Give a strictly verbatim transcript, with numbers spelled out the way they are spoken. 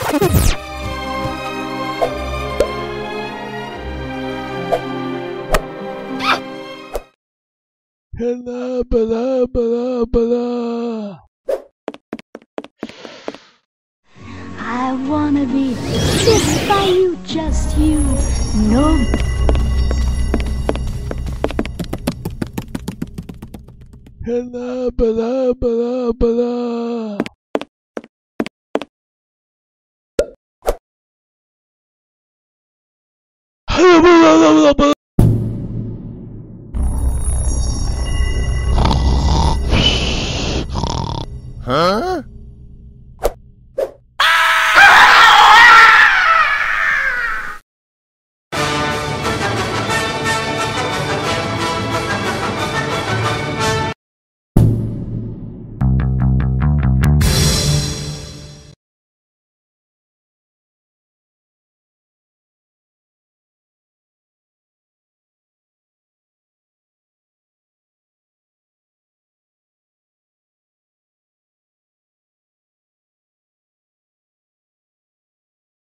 Blah, blah, blah, blah. I wanna be kissed by you, just you. No. Blah, blah, blah, blah. Huh?